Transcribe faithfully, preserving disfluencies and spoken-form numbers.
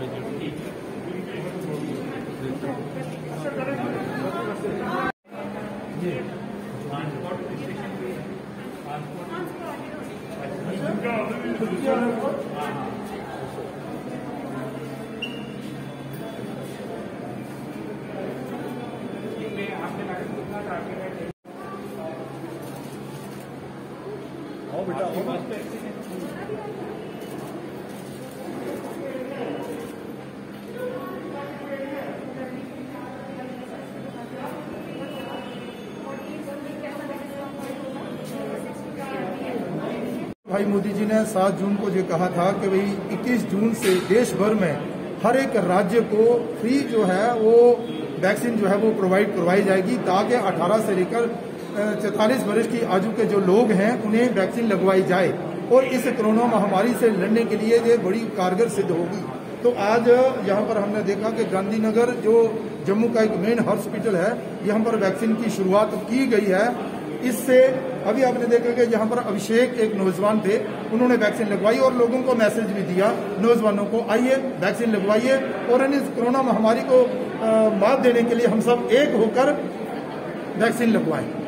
आओ बेटा आओ। भाई मोदी जी ने सात जून को जो कहा था कि भाई इक्कीस जून से देश भर में हर एक राज्य को फ्री जो है वो वैक्सीन जो है वो प्रोवाइड करवाई जाएगी, ताकि अठारह से लेकर चौतालीस वर्ष की आयु के जो लोग हैं उन्हें वैक्सीन लगवाई जाए और इस कोरोना महामारी से लड़ने के लिए ये बड़ी कारगर सिद्ध होगी। तो आज यहाँ पर हमने देखा कि गांधीनगर जो जम्मू का एक मेन हॉस्पिटल है, यहाँ पर वैक्सीन की शुरुआत की गई है। इससे अभी आपने देखा कि यहाँ पर अभिषेक एक नौजवान थे, उन्होंने वैक्सीन लगवाई और लोगों को मैसेज भी दिया नौजवानों को, आइए वैक्सीन लगवाइए और इस कोरोना महामारी को मात देने के लिए हम सब एक होकर वैक्सीन लगवाएं।